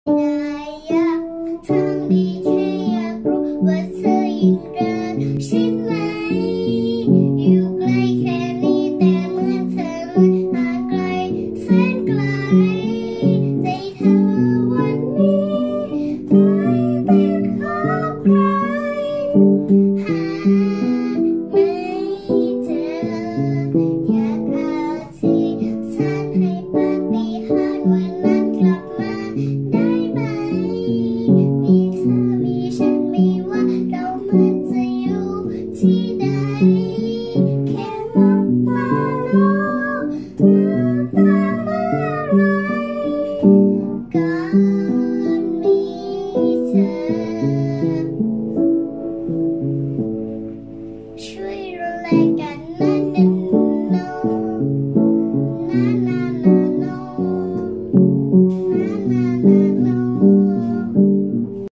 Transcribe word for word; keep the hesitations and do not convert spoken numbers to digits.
อยากทำดีแค่อยากรู้ว่าเธอยังรักใช่ไหมอยู่ใกล้แค่นี้แต่เหมือนเธอมันห่างไกลแสนไกลใจเธอวันนี้